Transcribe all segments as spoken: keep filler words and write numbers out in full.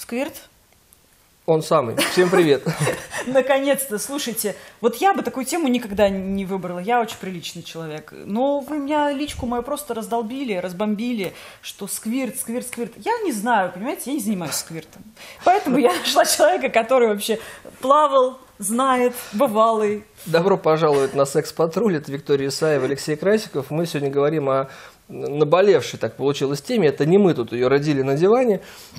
Сквирт? Он самый. Всем привет. Наконец-то, слушайте, вот я бы такую тему никогда не выбрала, я очень приличный человек, но вы меня, личку мою просто раздолбили, разбомбили, что сквирт, сквирт, сквирт. Я не знаю, понимаете, я не занимаюсь сквиртом. Поэтому я нашла человека, который вообще плавал, знает, бывалый. Добро пожаловать на «Секс-патруль». Это Виктория Исаева, Алексей Красиков. Мы сегодня говорим о наболевшей, так получилось, теме. Это не мы тут ее родили на диване.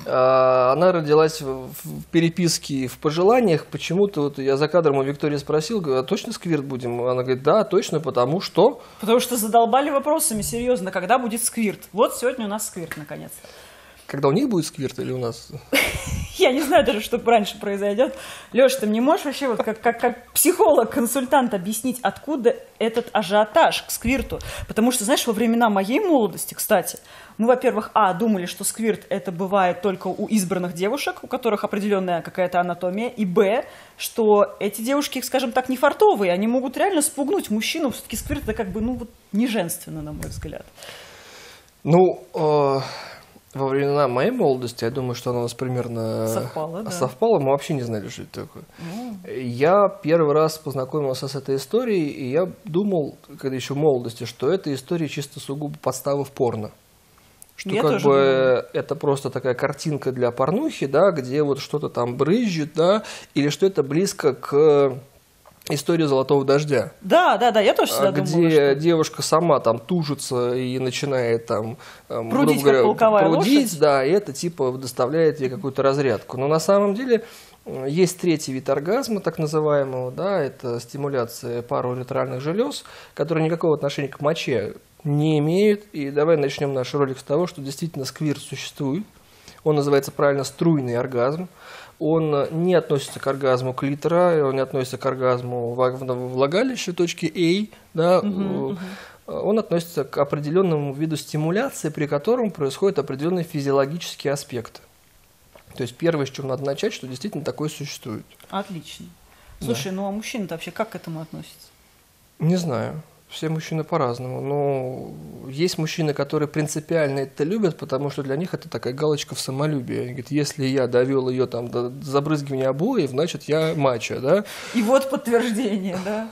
Она родилась в переписке, в пожеланиях. Почему-то вот я за кадром у Виктории спросил, говорю, а точно сквирт будем? Она говорит, да, точно, потому что... Потому что задолбали вопросами, серьезно, когда будет сквирт? Вот сегодня у нас сквирт, наконец-то. Когда у них будет сквирт или у нас? Я не знаю даже, что раньше произойдет. Леша, ты мне можешь вообще вот как, как, как психолог-консультант объяснить, откуда этот ажиотаж к сквирту? Потому что, знаешь, во времена моей молодости, кстати, мы, во-первых, а, думали, что сквирт это бывает только у избранных девушек, у которых определенная какая-то анатомия, и б, что эти девушки, скажем так, не фартовые, они могут реально спугнуть мужчину. Все-таки сквирт это как бы, ну, вот не женственно, на мой взгляд. Ну, э... во времена моей молодости, я думаю, что она у нас примерно совпала, да. совпала. Мы вообще не знали, что это такое. Mm. Я первый раз познакомился с этой историей, и я думал, когда еще в молодости, что эта история чисто сугубо подстава в порно. Что я как тоже бы думала. Это просто такая картинка для порнухи, да, где вот что-то там брызжет, да, или что это близко к... историю «Золотого дождя». Да, да, да, я тоже всегда где думала, что... девушка сама там тужится и начинает там прудить, говоря, как полковая прудить, лошадь. Да, и это типа доставляет ей какую-то разрядку. Но на самом деле есть третий вид оргазма, так называемого, да, это стимуляция пароуретральных желез, которые никакого отношения к моче не имеют. И давай начнем наш ролик с того, что действительно сквирт существует. Он называется правильно струйный оргазм. Он не относится к оргазму клитора, он не относится к оргазму влагалища, точки А, да, угу, угу. Он относится к определенному виду стимуляции, при котором происходят определенные физиологические аспекты. То есть первое, с чего надо начать, что действительно такое существует. Отлично. Слушай, да. Ну а мужчины-то вообще как к этому относятся? Не знаю. Все мужчины по-разному, но есть мужчины, которые принципиально это любят, потому что для них это такая галочка в самолюбии. Они говорят, если я довел ее там до забрызгивания обоев, значит я мачо, да? И вот подтверждение, да?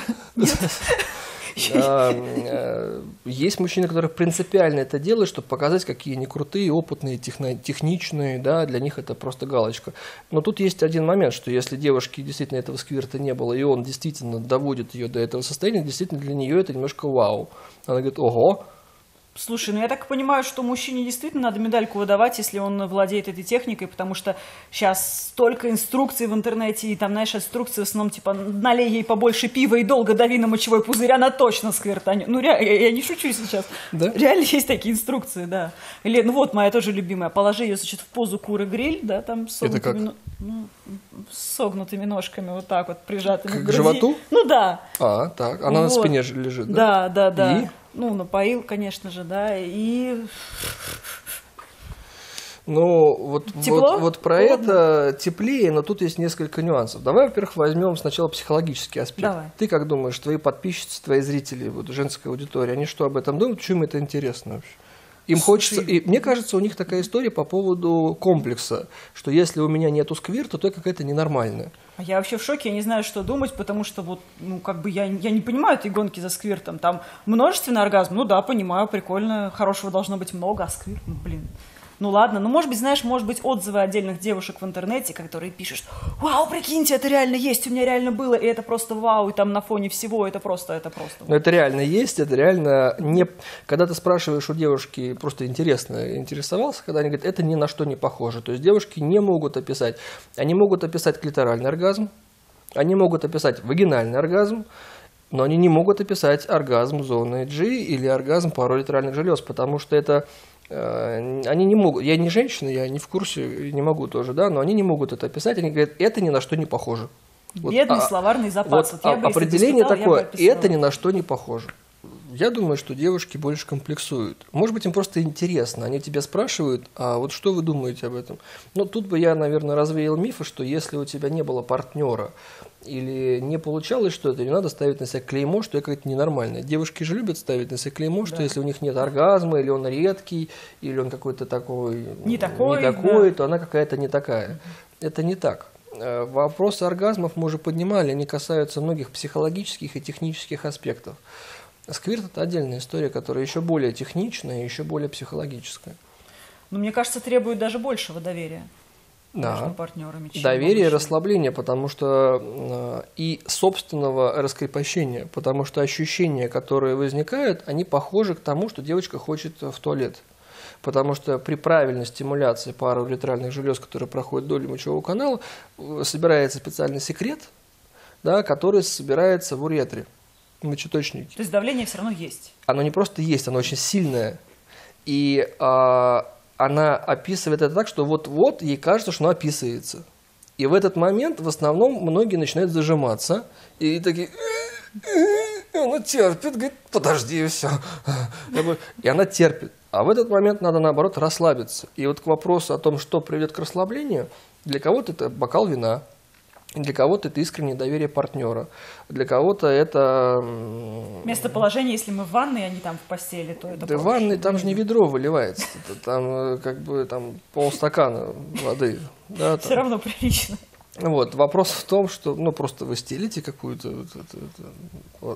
Есть мужчины, которые принципиально это делают, чтобы показать, какие они крутые, опытные, техничные, да, для них это просто галочка. Но тут есть один момент, что если девушке действительно этого сквирта не было, и он действительно доводит ее до этого состояния, действительно для нее это немножко вау. Она говорит, ого. Слушай, ну я так понимаю, что мужчине действительно надо медальку выдавать, если он владеет этой техникой, потому что сейчас столько инструкций в интернете, и там, знаешь, инструкции в основном, типа, налей ей побольше пива и долго дави на мочевой пузырь, она точно сквертанет. Ну, реально, я, я не шучу сейчас. Да? Реально есть такие инструкции, да. Или, ну вот, моя тоже любимая, положи ее, значит, в позу куры-гриль, да, там, с согнутыми, ну, с согнутыми ножками, вот так вот, прижатыми к, к животу? Ну, да. А, так, она вот. На спине лежит, да? Да, да, да. И? Ну, напоил, конечно же, да, и... Ну, вот, вот, вот про Холодно? это теплее, но тут есть несколько нюансов. Давай, во-первых, возьмем сначала психологический аспект. Давай. Ты как думаешь, твои подписчицы, твои зрители, вот, женская аудитория, они что об этом думают? Почему им это интересно вообще? Им хочется, и мне кажется, у них такая история по поводу комплекса, что если у меня нету сквирта, то я какая-то ненормальная. А я вообще в шоке, я не знаю, что думать, потому что вот, ну, как бы я, я не понимаю этой гонки за сквиртом. Там множественный оргазм, ну да, понимаю, прикольно, хорошего должно быть много, а сквирт, ну, блин. Ну ладно, ну может быть, знаешь, может быть отзывы отдельных девушек в интернете, которые пишут, вау, прикиньте, это реально есть, у меня реально было, и это просто вау, и там на фоне всего это просто, это просто. Но это реально есть, это реально не... Когда ты спрашиваешь у девушки, просто интересно, интересовался, когда они говорят, это ни на что не похоже. То есть девушки не могут описать, они могут описать клиторальный оргазм, они могут описать вагинальный оргазм, но они не могут описать оргазм зоны G или оргазм пароуретральных желез, потому что это... Они не могут, я не женщина, я не в курсе, не могу тоже, да, но они не могут это описать, они говорят, это ни на что не похоже. Бедный вот, словарный запас. Вот, вот определение такое, это ни на что не похоже. Я думаю, что девушки больше комплексуют. Может быть, им просто интересно. Они тебя спрашивают, а вот что вы думаете об этом? Ну, тут бы я, наверное, развеял мифы, что если у тебя не было партнера или не получалось что-то, не надо ставить на себя клеймо, что я какая-то ненормальная. Девушки же любят ставить на себя клеймо, что да. если у них нет оргазма, или он редкий, или он какой-то такой, не такой, не такой да. то она какая-то не такая. Это не так. Вопросы оргазмов мы уже поднимали, они касаются многих психологических и технических аспектов. Сквирт – это отдельная история, которая еще более техничная и еще более психологическая. Но мне кажется, требует даже большего доверия да. между партнерами. Доверие и расслабление, потому что и собственного раскрепощения, потому что ощущения, которые возникают, они похожи к тому, что девочка хочет в туалет. Потому что при правильной стимуляции парауретральных желез, которые проходят вдоль мочевого канала, собирается специальный секрет, да, который собирается в уретре, в мочеточнике. То есть давление все равно есть? Оно не просто есть, оно очень сильное. И а, она описывает это так, что вот-вот ей кажется, что оно описывается. И в этот момент в основном многие начинают зажиматься. И такие... Она терпит, говорит, подожди, все. И она терпит. А в этот момент надо, наоборот, расслабиться. И вот к вопросу о том, что приведет к расслаблению, для кого-то это бокал вина, для кого-то это искреннее доверие партнера, для кого-то это... Местоположение, если мы в ванной, а не там в постели, то это... Да в ванной там же не ведро выливается, там как бы там полстакана воды. Да, все равно прилично. Вот. Вопрос в том, что ну, просто вы стелите какую-то... Вот, вот.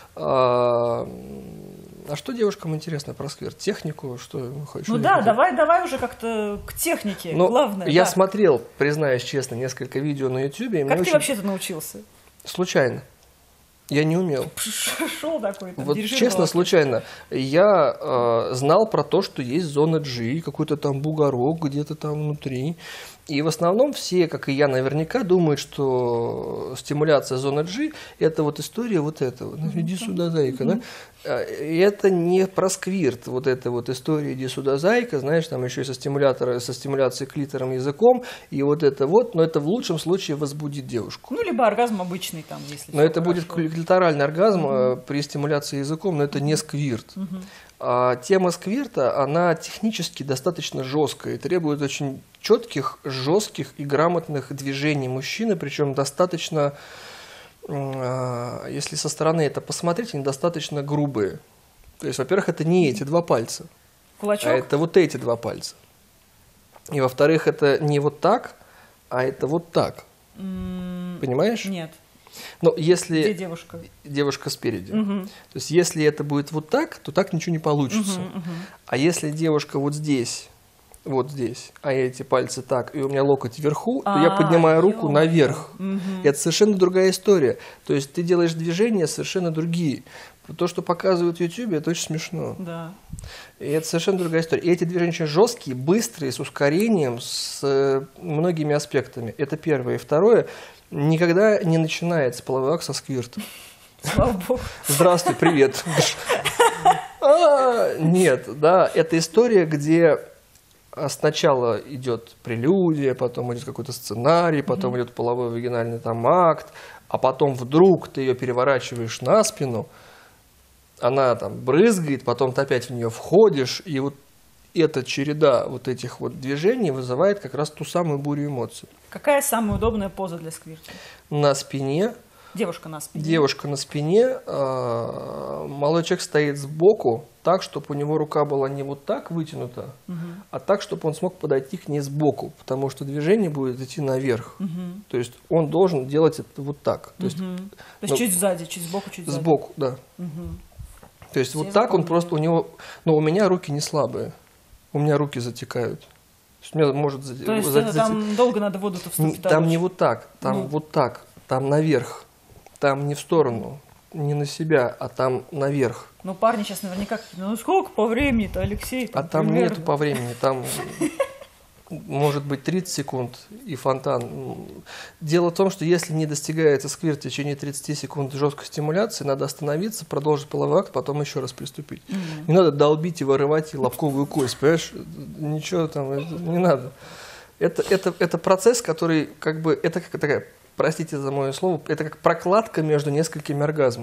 А, а что девушкам интересно про сквирт? Технику? Что, ну да, давай, давай уже как-то к технике. Но главное. Я да. смотрел, признаюсь честно, несколько видео на ютубе. Как ты очень... вообще-то научился? Случайно. Я не умел. Шел такой. Там, вот честно, случайно. Я э, знал про то, что есть зона G, какой-то там бугорок где-то там внутри. И в основном все, как и я наверняка, думают, что стимуляция зоны G – это вот история вот этого. Ну, иди сюда, зайка. Да? И это не про сквирт, вот эта вот история «иди сюда, зайка», знаешь, там еще и со, стимулятора, со стимуляцией клитором, языком, и вот это вот, но это в лучшем случае возбудит девушку. Ну, либо оргазм обычный там, если Но это хорошо. будет клиторальный оргазм угу. при стимуляции языком, но это не сквирт. Угу. А тема сквирта, она технически достаточно жесткая и требует очень четких, жестких и грамотных движений мужчины, причем достаточно, если со стороны это посмотреть, они достаточно грубые. То есть, во-первых, это не эти два пальца, кулачок? А это вот эти два пальца. И, во-вторых, это не вот так, а это вот так. Mm, Понимаешь? Нет. Но если Где девушка? Девушка спереди. Угу. То есть, если это будет вот так, то так ничего не получится. Угу, угу. А если девушка вот здесь, вот здесь, а эти пальцы так, и у меня локоть вверху, то я поднимаю руку наверх. Угу. Это совершенно другая история. То есть, ты делаешь движения совершенно другие. То, что показывают в Ютубе, это очень смешно. Да. И это совершенно другая история. И эти движения очень жесткие, быстрые, с ускорением, с многими аспектами. Это первое. И второе. Никогда не начинается половой акт со сквирта. Слава богу. Здравствуй, привет. а, нет, да, это история, где сначала идет прелюдия, потом идет какой-то сценарий, потом mm-hmm. идет половой вагинальный там акт, а потом вдруг ты ее переворачиваешь на спину, она там брызгает, потом ты опять в нее входишь, и вот эта череда вот этих вот движений вызывает как раз ту самую бурю эмоций. Какая самая удобная поза для сквирта? На спине. Девушка на спине. Девушка на спине. Э, молодой человек стоит сбоку, так, чтобы у него рука была не вот так вытянута, угу. а так, чтобы он смог подойти к ней сбоку, потому что движение будет идти наверх. Угу. То есть он должен делать это вот так. То есть, угу. То есть ну, чуть сзади, чуть сбоку, чуть сзади. Сбоку, да. Угу. То есть Все вот так он просто у него... Но у меня руки не слабые. У меня руки затекают. То есть, меня может То есть за, там зате... долго надо воду-то вступить? Там не вот так, там ну. вот так, там наверх. Там не в сторону, не на себя, а там наверх. Ну парни сейчас наверняка... Ну сколько по времени-то, Алексей? Там, а там примерно... нету по времени, там может быть тридцать секунд и фонтан. Дело в том, что если не достигается сквирт в течение тридцати секунд жесткой стимуляции, надо остановиться, продолжить половой акт, потом еще раз приступить. Mm-hmm. Не надо долбить и вырывать и лобковую кость, понимаешь? Ничего там не надо. Это, это, это процесс, который как бы, это как такая, простите за мое слово, это как прокладка между несколькими оргазмами.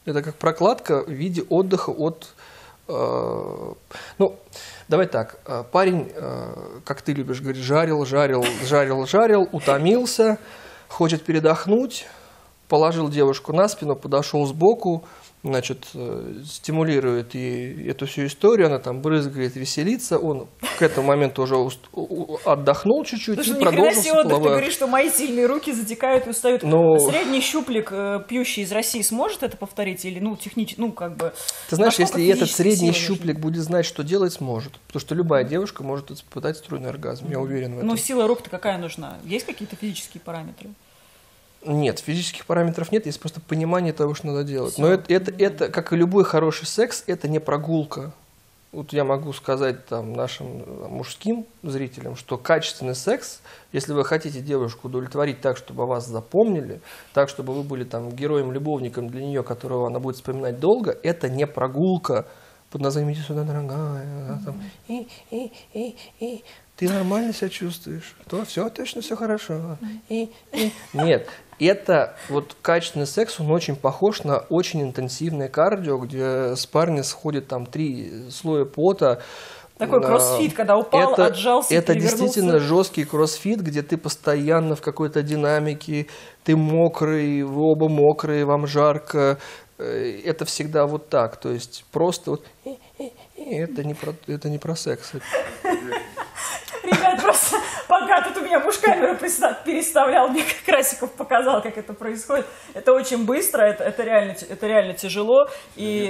Это как прокладка в виде отдыха от... Э, ну, давай так. Парень, э, как ты любишь говорить, жарил, жарил, жарил, жарил, утомился, хочет передохнуть, положил девушку на спину, подошел сбоку, значит, стимулирует ей эту всю историю, она там брызгает, веселится, он к этому моменту уже отдохнул чуть-чуть и продолжил себе отдых, ты говоришь, что мои сильные руки затекают и устают. Но... Средний щуплик, пьющий из России, сможет это повторить? Или, ну, технически, ну, как бы... Ты знаешь, если этот средний щуплик будет знать, что делать, сможет. Потому что любая девушка может испытать струйный оргазм, я уверен в этом. Ну, сила рук-то какая нужна? Есть какие-то физические параметры? Нет, физических параметров нет, есть просто понимание того, что надо делать. Все. Но это, это, это, как и любой хороший секс, это не прогулка. Вот я могу сказать там, нашим мужским зрителям, что качественный секс, если вы хотите девушку удовлетворить так, чтобы вас запомнили, так, чтобы вы были там героем-любовником для нее, которого она будет вспоминать долго, это не прогулка под названием «Иди сюда, дорогая». Mm-hmm. Там, и, и, и, и. Ты нормально себя чувствуешь? То все, точно все хорошо. И, и. Нет, это вот качественный секс, он очень похож на очень интенсивное кардио, где с парня сходит там три слоя пота. Такой кроссфит, когда упал, это, отжался, это действительно жесткий кроссфит, где ты постоянно в какой-то динамике, ты мокрый, вы оба мокрые, вам жарко. Это всегда вот так, то есть просто вот... Это не про, это не про секс. Ребят, просто пока тут у меня муж камеру переставлял, мне Красиков показал, как это происходит. Это очень быстро, это, это, реально, это реально тяжело. И...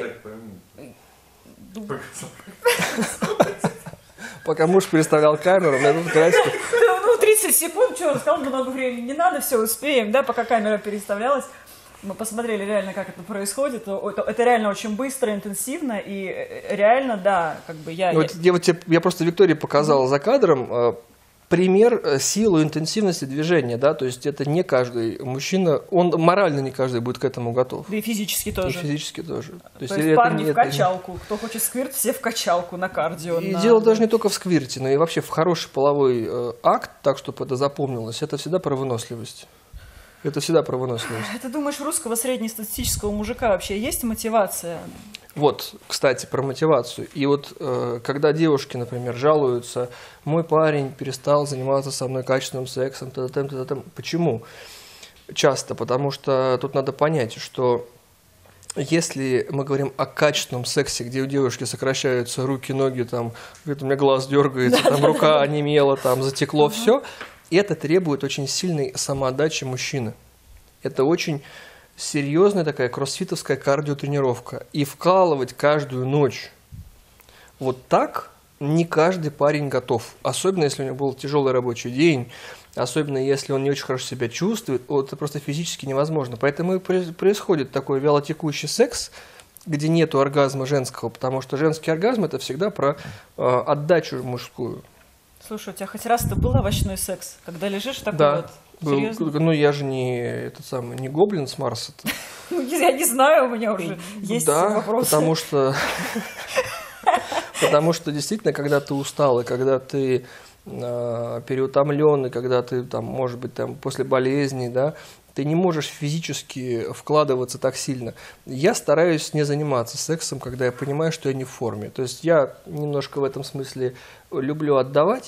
Пока муж переставлял камеру, мне тут Красиков... Ну, тридцать секунд, что он сказал, много времени не надо, все, успеем, да, пока камера переставлялась. Мы посмотрели реально, как это происходит. Это, это реально очень быстро, интенсивно. И реально, да, как бы я... Вот, я, вот тебе, я просто Виктории показал mm-hmm. за кадром э, пример силы, интенсивности движения. Да? То есть это не каждый мужчина, он морально не каждый будет к этому готов. Да и физически тоже. И физически тоже. То, То есть, есть это, парни это, в качалку. Это... Кто хочет сквирт, все в качалку, на кардио. И на... дело даже не только в сквирте, но и вообще в хороший половой э, акт, так, чтобы это запомнилось, это всегда про выносливость. Это всегда про выносливость. Ты думаешь, русского среднестатистического мужика вообще есть мотивация? Вот, кстати, про мотивацию. И вот, э, когда девушки, например, жалуются, мой парень перестал заниматься со мной качественным сексом, т.д. т.д. Почему? Часто, потому что тут надо понять, что если мы говорим о качественном сексе, где у девушки сокращаются руки, ноги, там, говорит, у меня глаз дергается, там рука онемела, там затекло, все. И это требует очень сильной самоотдачи мужчины. Это очень серьезная такая кроссфитовская кардиотренировка. И вкалывать каждую ночь вот так не каждый парень готов. Особенно, если у него был тяжелый рабочий день, особенно, если он не очень хорошо себя чувствует. Вот это просто физически невозможно. Поэтому и происходит такой вялотекущий секс, где нету оргазма женского, потому что женский оргазм – это всегда про э, отдачу мужскую. Слушай, у тебя хоть раз-то был овощной секс, когда лежишь такой да, вот? Был. Серьезно? Ну, я же не этот самый, не гоблин с Марса. Ну, я не знаю, у меня уже есть вопросы. Да, потому что... Потому что действительно, когда ты устал, и когда ты переутомлен, и когда ты, там, может быть, там, после болезни, да, ты не можешь физически вкладываться так сильно. Я стараюсь не заниматься сексом, когда я понимаю, что я не в форме. То есть я немножко в этом смысле люблю отдавать,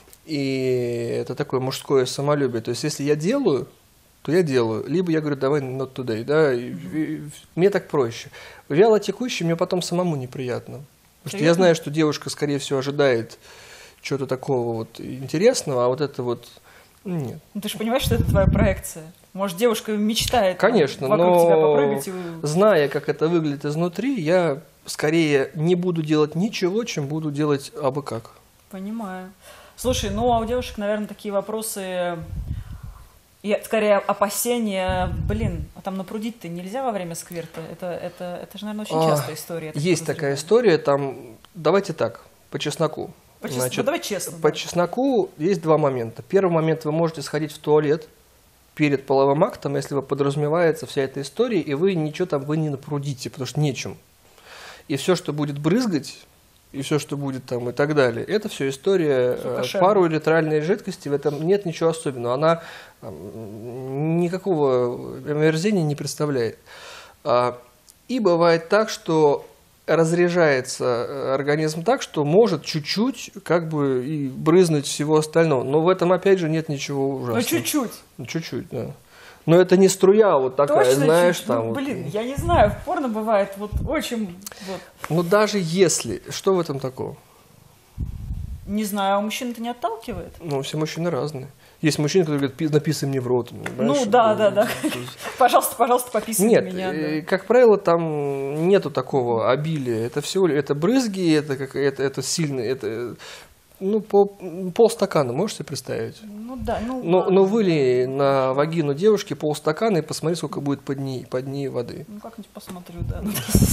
и это такое мужское самолюбие. То есть если я делаю, то я делаю. Либо я говорю, давай not today, да, и, и, мне так проще. Вяло текущий мне потом самому неприятно. Потому что я знаю, что девушка, скорее всего, ожидает чего-то такого вот интересного, а вот это вот нет. Ну, ты же понимаешь, что это твоя проекция? Может, девушка мечтает Конечно, вокруг но тебя попрыгать? И... зная, как это выглядит изнутри, я скорее не буду делать ничего, чем буду делать абы как. Понимаю. Слушай, ну а у девушек, наверное, такие вопросы, и, скорее опасения, блин, а там напрудить-то нельзя во время сквирта? Это, это, это же, наверное, очень частая история. Есть такая история, там, давайте так, по чесноку. По чес... Значит, ну, давай честно. По да. чесноку есть два момента. Первый момент, вы можете сходить в туалет перед половым актом, если вы подразумевается вся эта история, и вы ничего там вы не напрудите, потому что нечем. И все, что будет брызгать, и все, что будет там и так далее, это все история пароуретральной жидкости, в этом нет ничего особенного. Она никакого омерзения не представляет. И бывает так, что разряжается организм так, что может чуть-чуть как бы и брызнуть всего остального. Но в этом, опять же, нет ничего ужасного. Ну, чуть-чуть. Ну, чуть-чуть, да. Но это не струя вот такая, Точно знаешь, чуть? там. Ну, вот. блин, я не знаю, в порно бывает вот очень... Вот. Ну, даже если, что в этом такого? Не знаю, а мужчин это не отталкивает? Ну, все мужчины разные. Есть мужчины, которые говорят, «Пи- написай мне в рот. Ну, да, да, да. Пожалуйста, пожалуйста, пописывай Нет, меня. э, Да. как правило, там нету такого обилия. Это всего лишь, это брызги, это, как, это, это сильно, это, ну, по, полстакана, можешь себе представить? Ну да, ну Но, ладно. но вылей на вагину девушки полстакана и посмотри, сколько будет под ней, под ней воды. Ну как-нибудь посмотрю, да.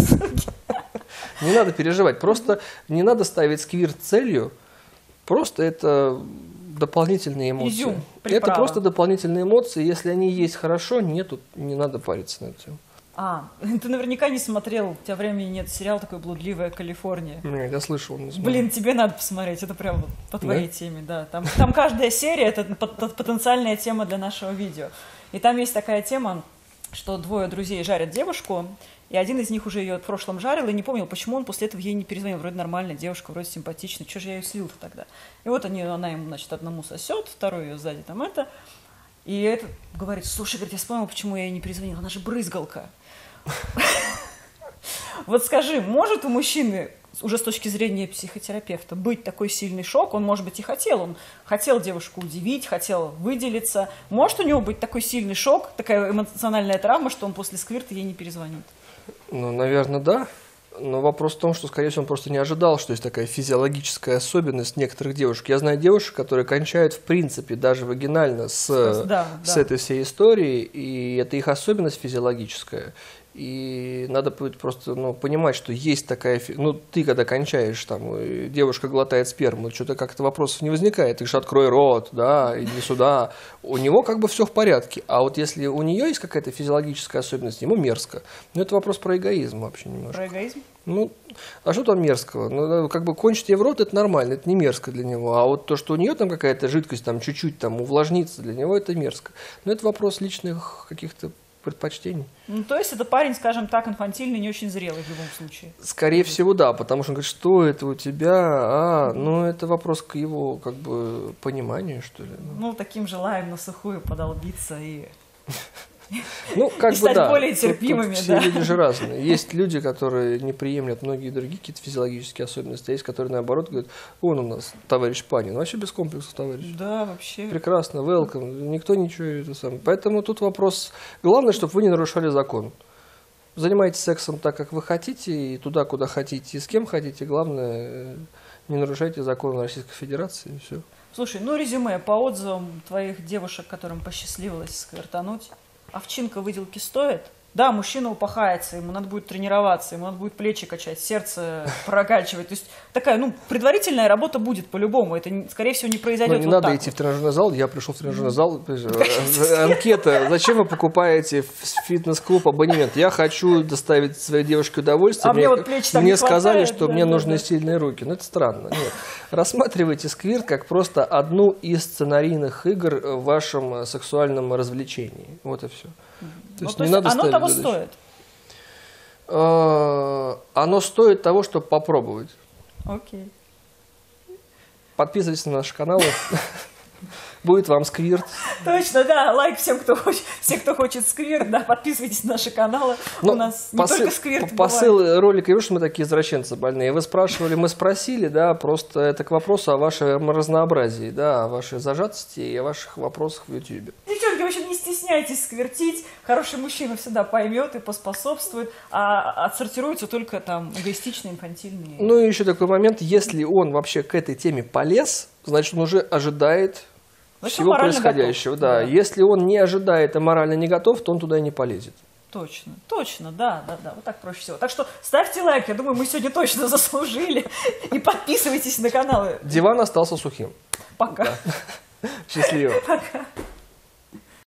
Не надо переживать, просто не надо ставить сквирт целью, просто это дополнительные эмоции. Изюм, это приправа. просто дополнительные эмоции, если они есть хорошо, нету, не надо париться на эту тему. А, ты наверняка не смотрел, у тебя времени нет, сериал такой «Блудливая Калифорния». Нет, я слышал, не смотрел. Блин, тебе надо посмотреть, это прям вот по твоей Да? теме, да. Там, там каждая серия — это пот- потенциальная тема для нашего видео. И там есть такая тема, что двое друзей жарят девушку, и один из них уже ее в прошлом жарил и не помнил, почему он после этого ей не перезвонил. Вроде нормальная девушка, вроде симпатичная, что же я ее слил-то тогда? И вот они, она ему, значит, одному сосет, второй ее сзади там это. И этот говорит: слушай, говорит, я вспомнил, почему я ей не перезвонил, она же брызгалка. Вот скажи, может у мужчины, уже с точки зрения психотерапевта, быть такой сильный шок? Он, может быть, и хотел. Он хотел девушку удивить, хотел выделиться. Может у него быть такой сильный шок, такая эмоциональная травма, что он после сквирта ей не перезвонит? Ну, наверное, да. Но вопрос в том, что, скорее всего, он просто не ожидал, что есть такая физиологическая особенность некоторых девушек. Я знаю девушек, которые кончают, в принципе, даже вагинально с, Да, с да. этой всей историей, и это их особенность физиологическая. И надо будет просто ну, понимать, что есть такая... фи- Ну, ты когда кончаешь, там, и девушка глотает сперму, что-то как-то вопросов не возникает. Ты же открой рот, да, иди сюда. У него как бы все в порядке. А вот если у нее есть какая-то физиологическая особенность, ему мерзко. Ну, это вопрос про эгоизм вообще немножко. Про эгоизм? Ну, а что там мерзкого? Ну, как бы кончить ей в рот, это нормально, это не мерзко для него. А вот то, что у нее там какая-то жидкость, там чуть-чуть там увлажнится, для него это мерзко. Но это вопрос личных каких-то предпочтений. Ну, то есть это парень, скажем так, инфантильный, не очень зрелый в любом случае. Скорее всего, да, потому что он говорит, что это у тебя, а, ну, это вопрос к его, как бы, пониманию, что ли. Ну, таким желаем на сухую подолбиться и... Ну, как И бы стать да. более Тут- тут терпимыми, все да. люди же разные. Есть люди, которые не приемлят многие другие какие-то физиологические особенности, а есть, которые наоборот говорят, вон у нас товарищ Панин, вообще без комплексов товарищ. Да, вообще. Прекрасно, welcome, никто ничего это самое. Поэтому тут вопрос, главное, чтобы вы не нарушали закон. Занимайтесь сексом так, как вы хотите, и туда, куда хотите, и с кем хотите. Главное, не нарушайте закон Российской Федерации, и все. Слушай, ну резюме по отзывам твоих девушек, которым посчастливилось сквертануть. Овчинка выделки стоит? Да, мужчина упахается, ему надо будет тренироваться, ему надо будет плечи качать, сердце прокачивать. То есть такая, ну, предварительная работа будет по-любому. Это, не- скорее всего, не произойдет Ну, не вот надо так идти вот. в тренажерный зал. Я пришел в тренажерный зал. Анкета. Зачем вы покупаете в фитнес-клуб абонемент? Я хочу доставить своей девушке удовольствие. А мне вот плечи там мне не сказали, хватает, что да, мне да, нужны да. сильные руки. Ну, это странно. Нет. Рассматривайте сквирт как просто одну из сценарийных игр в вашем сексуальном развлечении. Вот и все. То Ну, есть то не есть надо оно ставить того задачу. стоит. Э, Оно стоит того, чтобы попробовать. Окей. Подписывайтесь на наш канал. Будет вам сквирт. Точно, да. Лайк всем, кто хочет, все, кто хочет сквирт, да, подписывайтесь на наши каналы. Ну, У нас не посыл, только сквирт по- посыл бывает. ролика, видишь, мы такие извращенцы больные. Вы спрашивали, мы спросили, да, просто это к вопросу о вашем разнообразии, да, о вашей зажатости и о ваших вопросах в Ютьюбе. Девчонки, вообще не стесняйтесь сквертить. Хороший мужчина всегда поймет и поспособствует, а отсортируются только там эгоистичные, инфантильные. Ну и еще такой момент, если он вообще к этой теме полез, значит, он уже ожидает Значит, всего он морально происходящего. готов. Да. Да. Если он не ожидает и морально не готов, то он туда и не полезет. Точно, точно, да, да, да, вот так проще всего. Так что ставьте лайк, я думаю, мы сегодня точно заслужили. И подписывайтесь на каналы. Диван остался сухим. Пока. Счастливо. Пока.